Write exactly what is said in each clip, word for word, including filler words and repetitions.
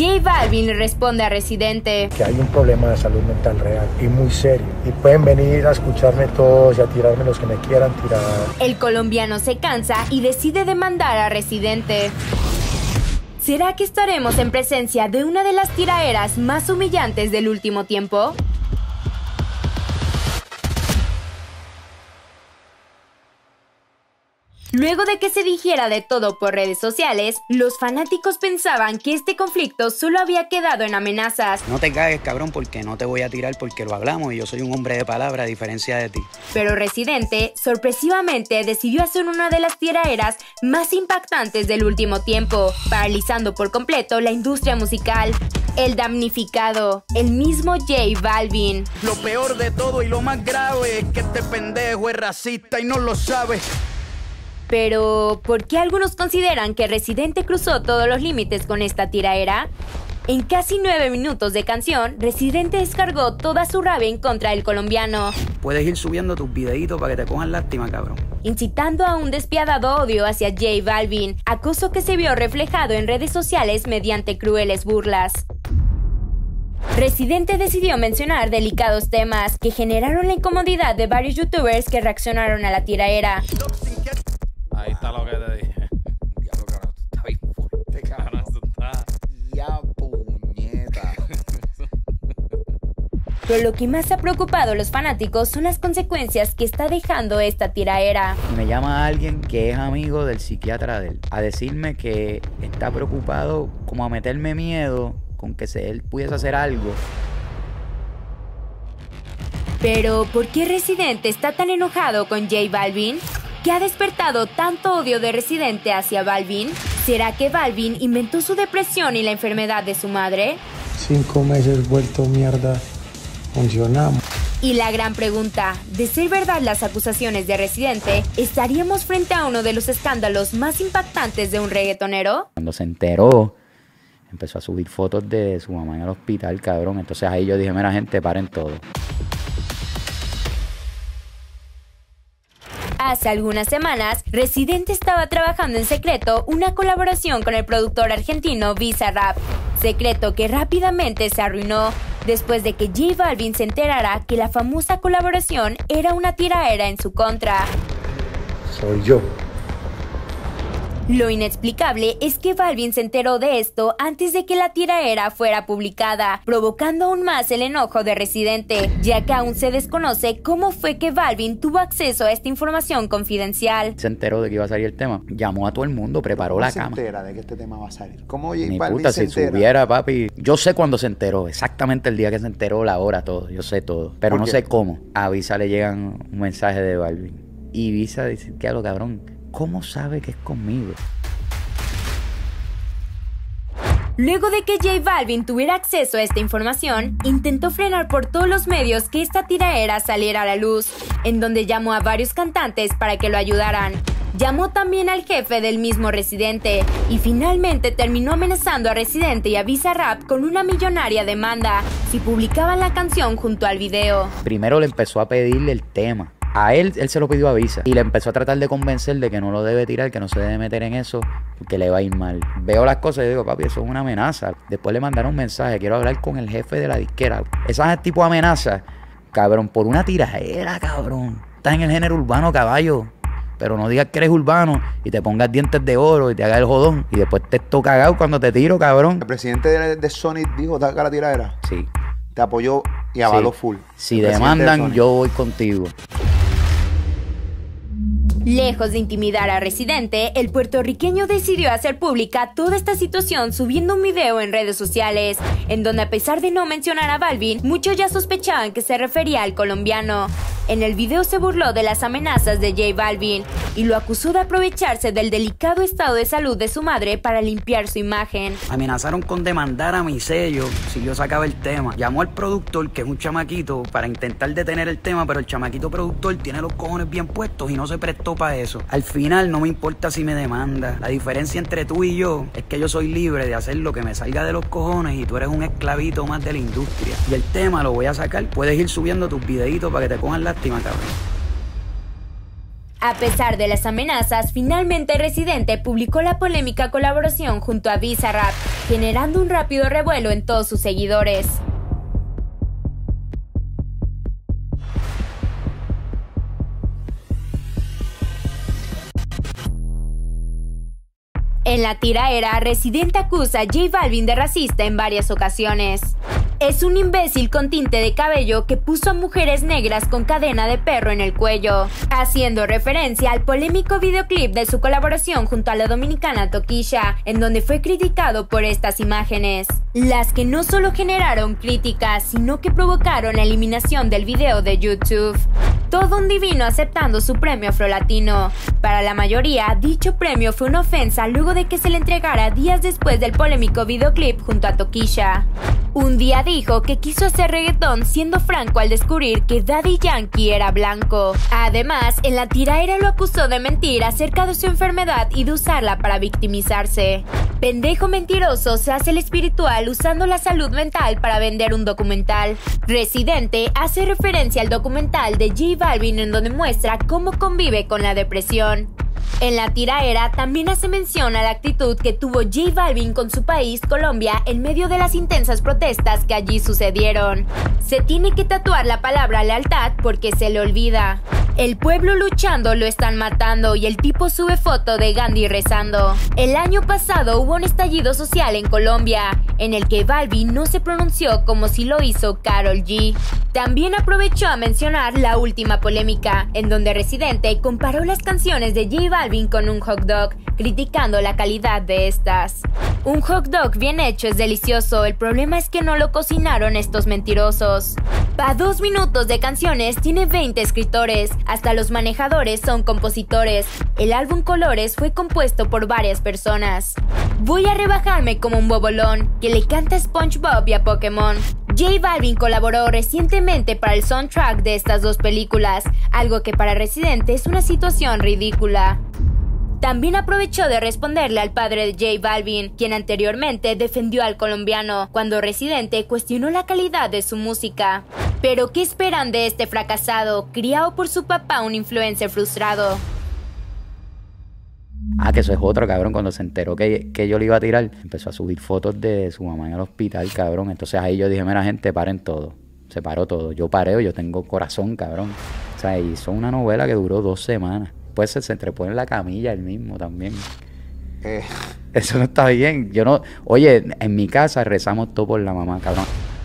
J Balvin le responde a Residente que hay un problema de salud mental real y muy serio, y pueden venir a escucharme todos y a tirarme los que me quieran tirar. El colombiano se cansa y decide demandar a Residente. ¿Será que estaremos en presencia de una de las tiraderas más humillantes del último tiempo? Luego de que se dijera de todo por redes sociales, los fanáticos pensaban que este conflicto solo había quedado en amenazas. No te cagues, cabrón, porque no te voy a tirar porque lo hablamos y yo soy un hombre de palabra a diferencia de ti. Pero Residente, sorpresivamente, decidió hacer una de las tiraderas más impactantes del último tiempo, paralizando por completo la industria musical. El damnificado, el mismo J Balvin. Lo peor de todo y lo más grave es que este pendejo es racista y no lo sabe. Pero, ¿por qué algunos consideran que Residente cruzó todos los límites con esta tiraera? En casi nueve minutos de canción, Residente descargó toda su rabia en contra del colombiano. Puedes ir subiendo tus videitos para que te cojan lástima, cabrón. Incitando a un despiadado odio hacia J Balvin, acoso que se vio reflejado en redes sociales mediante crueles burlas. Residente decidió mencionar delicados temas que generaron la incomodidad de varios youtubers que reaccionaron a la tiraera. Ahí está lo que te dije. Diablo, cabrón, tú estás bien fuerte, cabrón. Tú estás... Ya, puñeta. Pero lo que más ha preocupado a los fanáticos son las consecuencias que está dejando esta tiraera. Me llama alguien que es amigo del psiquiatra de él a decirme que está preocupado, como a meterme miedo con que se, él pudiese hacer algo. Pero, ¿por qué Residente está tan enojado con J Balvin? ¿Qué ha despertado tanto odio de Residente hacia Balvin? ¿Será que Balvin inventó su depresión y la enfermedad de su madre? Cinco meses vuelto mierda, funcionamos. Y la gran pregunta, de ser verdad las acusaciones de Residente, ¿estaríamos frente a uno de los escándalos más impactantes de un reggaetonero? Cuando se enteró, empezó a subir fotos de su mamá en el hospital, cabrón. Entonces ahí yo dije, mira gente, paren todo. Hace algunas semanas, Residente estaba trabajando en secreto una colaboración con el productor argentino Bizarrap. Secreto que rápidamente se arruinó después de que J Balvin se enterara que la famosa colaboración era una tiraera en su contra. Soy yo. Lo inexplicable es que Balvin se enteró de esto antes de que la tiraera fuera publicada, provocando aún más el enojo de Residente, ya que aún se desconoce cómo fue que Balvin tuvo acceso a esta información confidencial. Se enteró de que iba a salir el tema, llamó a todo el mundo, preparó la cama. ¿Cómo se entera de que este tema va a salir? ¿Cómo J Ni Balvin puta, se si entera? subiera, papi. Yo sé cuándo se enteró, exactamente el día que se enteró, la hora, todo. Yo sé todo, pero no sé cómo. A Visa le llegan un mensaje de Balvin y Visa dice, ¿qué hago, cabrón? ¿Cómo sabe que es conmigo? Luego de que J Balvin tuviera acceso a esta información, intentó frenar por todos los medios que esta tiraera saliera a la luz, en donde llamó a varios cantantes para que lo ayudaran. Llamó también al jefe del mismo Residente y finalmente terminó amenazando a Residente y a Bizarrap con una millonaria demanda si publicaban la canción junto al video. Primero le empezó a pedirle el tema. A él, él se lo pidió a Visa y le empezó a tratar de convencer de que no lo debe tirar, que no se debe meter en eso, porque le va a ir mal. Veo las cosas y digo, papi, eso es una amenaza. Después le mandaron un mensaje, quiero hablar con el jefe de la disquera. Esas tipo de amenazas, cabrón, por una tiradera, cabrón. Estás en el género urbano, caballo. Pero no digas que eres urbano y te pongas dientes de oro y te hagas el jodón. Y después te esto cagado cuando te tiro, cabrón. El presidente de, de Sony dijo, ¿te haga la tiradera? Sí. Te apoyó y avaló Sí. full. Si El demandan, de yo voy contigo. Lejos de intimidar a Residente, el puertorriqueño decidió hacer pública toda esta situación subiendo un video en redes sociales, en donde a pesar de no mencionar a Balvin, muchos ya sospechaban que se refería al colombiano. En el video se burló de las amenazas de J Balvin y lo acusó de aprovecharse del delicado estado de salud de su madre para limpiar su imagen. Amenazaron con demandar a mi sello si yo sacaba el tema. Llamó al productor, que es un chamaquito, para intentar detener el tema, pero el chamaquito productor tiene los cojones bien puestos y no se prestó para eso. Al final no me importa si me demanda. La diferencia entre tú y yo es que yo soy libre de hacer lo que me salga de los cojones y tú eres un esclavito más de la industria. Y el tema lo voy a sacar. Puedes ir subiendo tus videitos para que te cojan lástima, cabrón. A pesar de las amenazas, finalmente Residente publicó la polémica colaboración junto a Bizarrap, generando un rápido revuelo en todos sus seguidores. En la tiraera, Residente acusa a J Balvin de racista en varias ocasiones. Es un imbécil con tinte de cabello que puso a mujeres negras con cadena de perro en el cuello, haciendo referencia al polémico videoclip de su colaboración junto a la dominicana Tokischa, en donde fue criticado por estas imágenes, las que no solo generaron críticas, sino que provocaron la eliminación del video de YouTube. Todo un divino aceptando su premio afrolatino. Para la mayoría, dicho premio fue una ofensa luego de que se le entregara días después del polémico videoclip junto a Tokischa. Un día dijo que quiso hacer reggaetón siendo franco al descubrir que Daddy Yankee era blanco. Además, en la tiraera lo acusó de mentir acerca de su enfermedad y de usarla para victimizarse. Pendejo mentiroso se hace el espiritual usando la salud mental para vender un documental. Residente hace referencia al documental de J Balvin en donde muestra cómo convive con la depresión. En la tiraera también hace mención a la actitud que tuvo J Balvin con su país, Colombia, en medio de las intensas protestas que allí sucedieron. Se tiene que tatuar la palabra lealtad porque se le olvida. El pueblo luchando lo están matando y el tipo sube foto de Gandhi rezando. El año pasado hubo un estallido social en Colombia, en el que Balvin no se pronunció como si lo hizo Karol G. También aprovechó a mencionar la última polémica, en donde Residente comparó las canciones de J Balvin con un hot dog, criticando la calidad de estas. Un hot dog bien hecho es delicioso, el problema es que no lo cocinaron estos mentirosos. Pa' dos minutos de canciones tiene veinte escritores, hasta los manejadores son compositores. El álbum Colores fue compuesto por varias personas. Voy a rebajarme como un bobolón, que le canta a SpongeBob y a Pokémon. J Balvin colaboró recientemente para el soundtrack de estas dos películas, algo que para Residente es una situación ridícula. También aprovechó de responderle al padre de J Balvin, quien anteriormente defendió al colombiano, cuando Residente cuestionó la calidad de su música. Pero ¿qué esperan de este fracasado, criado por su papá, un influencer frustrado? Ah, que eso es otro, cabrón. Cuando se enteró que, que yo le iba a tirar, empezó a subir fotos de su mamá en el hospital, cabrón. Entonces ahí yo dije, mira, gente, paren todo. Se paró todo. Yo pareo, yo tengo corazón, cabrón. O sea, hizo una novela que duró dos semanas. Pues se, se entrepó en la camilla él mismo también. Eh. Eso no está bien. Yo no... Oye, en mi casa rezamos todo por la mamá, cabrón.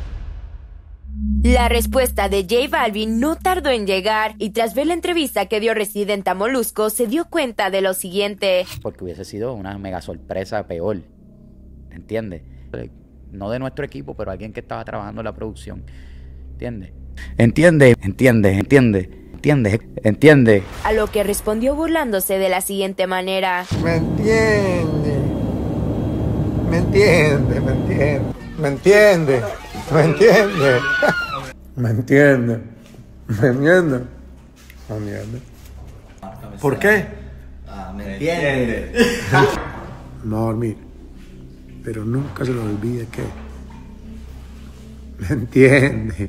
La respuesta de J Balvin no tardó en llegar y tras ver la entrevista que dio Residente a Molusco se dio cuenta de lo siguiente. Porque hubiese sido una mega sorpresa peor, ¿entiendes? No de nuestro equipo, pero alguien que estaba trabajando en la producción, ¿entiendes? ¿Entiendes? ¿Entiendes? ¿Entiendes? ¿Entiendes? ¿Entiendes? A lo que respondió burlándose de la siguiente manera. ¿Me entiende? ¿Me entiende? ¿Me entiende? ¿Me entiende? ¿Me entiende? ¿Me entiende? ¿Me entiende? ¿Me entiende? ¿Por qué? Ah, ¿me entiende? No va a dormir, pero nunca se lo olvide que... ¿Me entiende?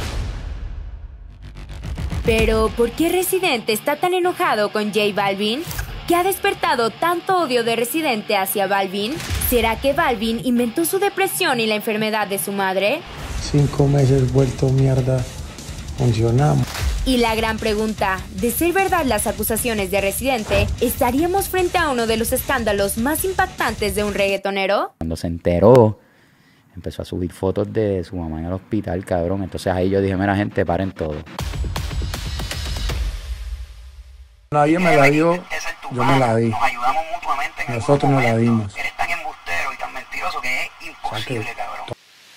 Pero, ¿por qué Residente está tan enojado con J Balvin? ¿Qué ha despertado tanto odio de Residente hacia Balvin? ¿Será que Balvin inventó su depresión y la enfermedad de su madre? Cinco meses vuelto mierda, funcionamos. Y la gran pregunta, de ser verdad las acusaciones de Residente, ¿estaríamos frente a uno de los escándalos más impactantes de un reggaetonero? Cuando se enteró, empezó a subir fotos de su mamá en el hospital, cabrón. Entonces ahí yo dije, mira, gente, paren todo. Nadie me la dio, yo me la di. Nos ayudamos mutuamente en Nosotros nos la dimos. Eres tan embustero y tan mentiroso que es imposible, cabrón.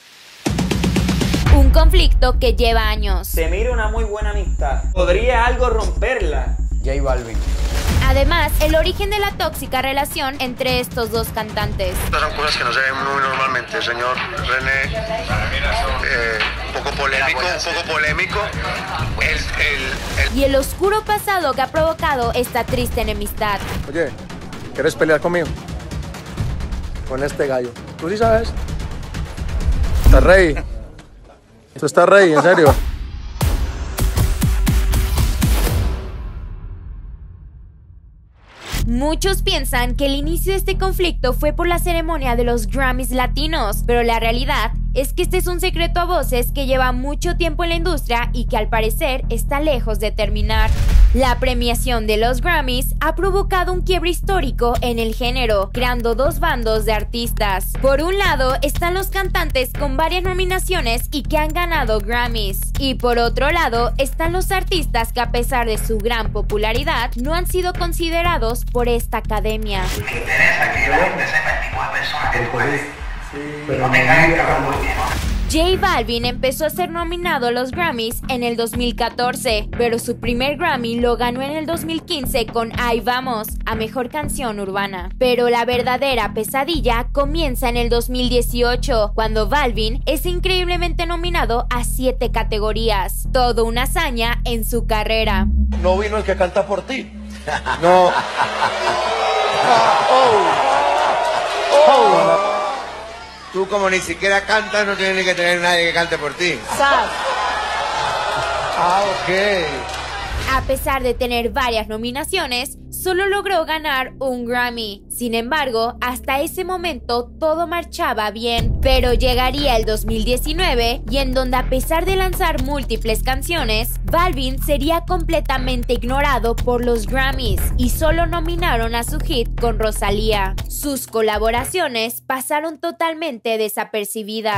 Un conflicto que lleva años. Se mira una muy buena amistad. ¿Podría algo romperla? J Balvin. Además, el origen de la tóxica relación entre estos dos cantantes. Estas son cosas que no se ven muy normalmente, señor René. Eh, un poco polémico, un poco polémico. El, el, el... Y el oscuro pasado que ha provocado esta triste enemistad. Oye, ¿quieres pelear conmigo? Con este gallo. ¿Tú sí sabes? ¿Estás rey? ¿Tú estás rey, en serio? Muchos piensan que el inicio de este conflicto fue por la ceremonia de los Grammys latinos, pero la realidad es que este es un secreto a voces que lleva mucho tiempo en la industria y que al parecer está lejos de terminar. La premiación de los Grammys ha provocado un quiebre histórico en el género, creando dos bandos de artistas. Por un lado están los cantantes con varias nominaciones y que han ganado Grammys, y por otro lado están los artistas que a pesar de su gran popularidad no han sido considerados por esta academia. Me interesa que la gente sepa el tipo de persona que tú eres. No te caigas cabrón muy bien. J Balvin empezó a ser nominado a los Grammys en el dos mil catorce, pero su primer Grammy lo ganó en el dos mil quince con Ahí Vamos, a Mejor Canción Urbana. Pero la verdadera pesadilla comienza en el dos mil dieciocho, cuando Balvin es increíblemente nominado a siete categorías. Todo una hazaña en su carrera. No vino el que canta por ti. No. Oh. Oh. Tú como ni siquiera cantas, no tienes ni que tener nadie que cante por ti. Ah, ok. A pesar de tener varias nominaciones, solo logró ganar un Grammy. Sin embargo, hasta ese momento todo marchaba bien, pero llegaría el dos mil diecinueve y en donde a pesar de lanzar múltiples canciones, Balvin sería completamente ignorado por los Grammys y solo nominaron a su hit con Rosalía. Sus colaboraciones pasaron totalmente desapercibidas.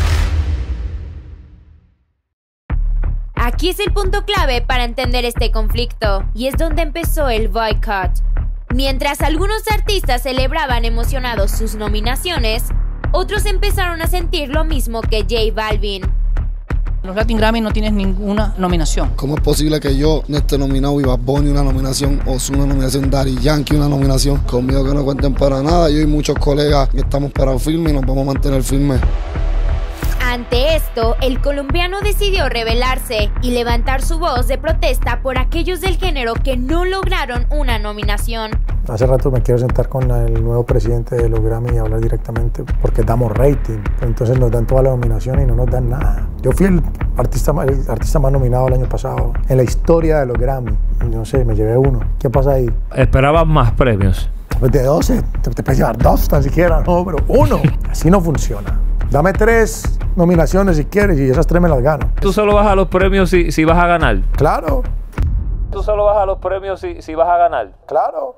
Aquí es el punto clave para entender este conflicto, y es donde empezó el boicot. Mientras algunos artistas celebraban emocionados sus nominaciones, otros empezaron a sentir lo mismo que J Balvin. Los Latin Grammy no tienes ninguna nominación. ¿Cómo es posible que yo no esté nominado y Bad Bunny una nominación, Ozuna una nominación, Daddy Yankee una nominación? Conmigo que no cuenten para nada, yo y muchos colegas que estamos para firme y nos vamos a mantener firmes. Ante esto, el colombiano decidió rebelarse y levantar su voz de protesta por aquellos del género que no lograron una nominación. Hace rato me quiero sentar con el nuevo presidente de los Grammy y hablar directamente, porque damos rating, pero entonces nos dan toda la nominación y no nos dan nada. Yo fui el artista, el artista más nominado el año pasado en la historia de los Grammy. No sé, me llevé uno. ¿Qué pasa ahí? ¿Esperabas más premios? Pues de doce, te, te puedes llevar dos tan siquiera, no, pero uno. Así no funciona. Dame tres nominaciones si quieres y esas tres me las gano. ¿Tú solo vas a los premios si, si vas a ganar? Claro. ¿Tú solo vas a los premios si, si vas a ganar? Claro.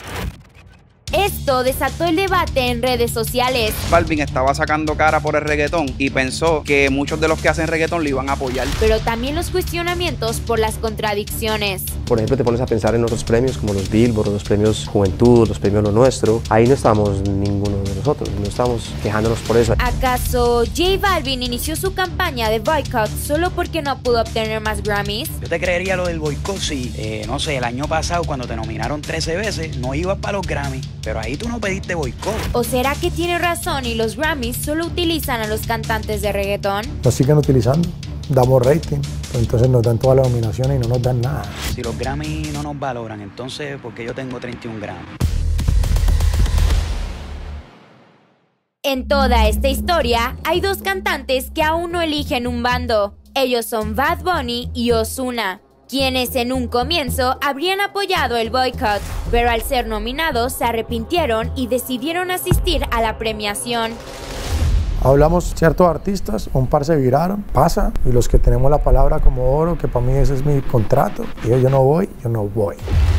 Esto desató el debate en redes sociales. Balvin estaba sacando cara por el reggaetón y pensó que muchos de los que hacen reggaetón lo iban a apoyar. Pero también los cuestionamientos por las contradicciones. Por ejemplo, te pones a pensar en otros premios como los Billboard, los premios Juventud, los premios Lo Nuestro. Ahí no estamos ninguno de nosotros, no estamos quejándonos por eso. ¿Acaso J Balvin inició su campaña de boicot solo porque no pudo obtener más Grammys? Yo te creería lo del boicot si, eh, no sé, el año pasado cuando te nominaron trece veces, no ibas para los Grammys. Pero ahí tú no pediste boicot. ¿O será que tiene razón y los Grammys solo utilizan a los cantantes de reggaetón? Nos siguen utilizando, damos rating, pero entonces nos dan todas las nominaciones y no nos dan nada. Si los Grammys no nos valoran, entonces, ¿por qué yo tengo treinta y un Grammys? En toda esta historia, hay dos cantantes que aún no eligen un bando. Ellos son Bad Bunny y Ozuna, quienes en un comienzo habrían apoyado el boicot, pero al ser nominados se arrepintieron y decidieron asistir a la premiación. Hablamos ciertos artistas, un par se viraron, pasa, y los que tenemos la palabra como oro, que para mí ese es mi contrato, y yo no voy, yo no voy.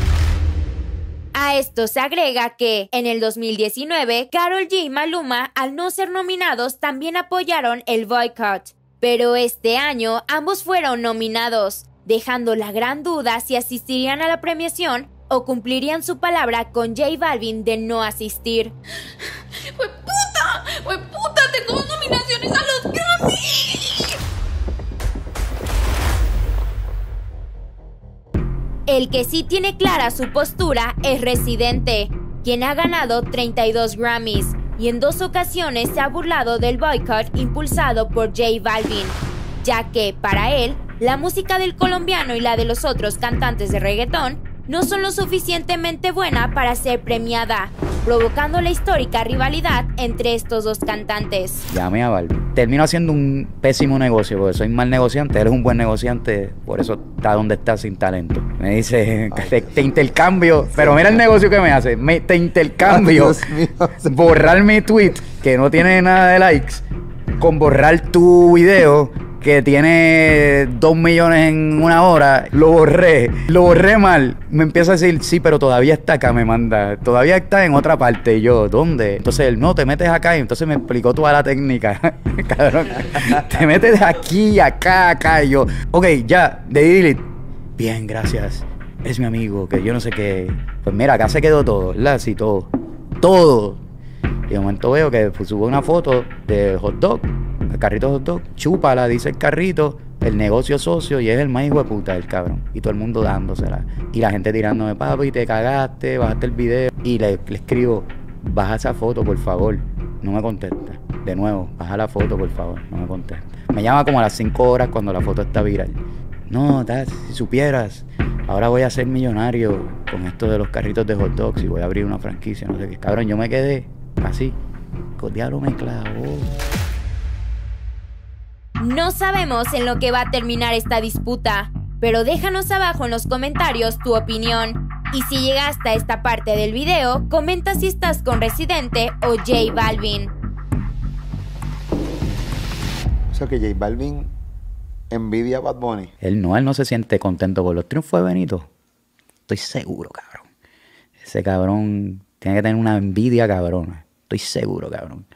A esto se agrega que, en el dos mil diecinueve, Karol G y Maluma, al no ser nominados, también apoyaron el boicot. Pero este año, ambos fueron nominados, dejando la gran duda si asistirían a la premiación o cumplirían su palabra con J Balvin de no asistir. ¡Hue puta! ¡Hue puta! ¡Tengo dos nominaciones a los Grammy! El que sí tiene clara su postura es Residente, quien ha ganado treinta y dos Grammys y en dos ocasiones se ha burlado del boicot impulsado por J Balvin, ya que, para él, la música del colombiano y la de los otros cantantes de reggaetón no son lo suficientemente buena para ser premiada, provocando la histórica rivalidad entre estos dos cantantes. Llamé a Balvin. Termino haciendo un pésimo negocio porque soy mal negociante, él es un buen negociante, por eso está donde está sin talento. Me dice, te, te intercambio, pero mira el negocio que me hace, me, te intercambio borrar mi tweet que no tiene nada de likes con borrar tu video que tiene dos millones en una hora, lo borré, lo borré mal. Me empieza a decir, sí, pero todavía está acá, me manda, todavía está en otra parte. Y yo, ¿dónde? Entonces él, no, te metes acá. Y entonces me explicó toda la técnica. Cabrón, te metes de aquí, acá, acá. Y yo, ok, ya, de delete. Bien, gracias. Es mi amigo, que yo no sé qué. Pues mira, acá se quedó todo, ¿verdad? Sí, todo. Todo. Y de momento veo que pues, subo una foto de hot dog. El carrito hot dog, chúpala, dice el carrito, el negocio socio, y es el más hijo de puta el cabrón. Y todo el mundo dándosela. Y la gente tirándome, papi, te cagaste, bajaste el video. Y le, le escribo, baja esa foto, por favor. No me contesta. De nuevo, baja la foto, por favor. No me contesta. Me llama como a las cinco horas cuando la foto está viral. No, Taz, si supieras, ahora voy a ser millonario con esto de los carritos de hot dogs y voy a abrir una franquicia, no sé qué. Cabrón, yo me quedé así. El diablo me clavó. No sabemos en lo que va a terminar esta disputa, pero déjanos abajo en los comentarios tu opinión. Y si llegaste a esta parte del video, comenta si estás con Residente o J Balvin. O sea que J Balvin envidia a Bad Bunny. Él no, él no se siente contento con los triunfos de Benito. Estoy seguro, cabrón. Ese cabrón tiene que tener una envidia cabrona. Estoy seguro, cabrón.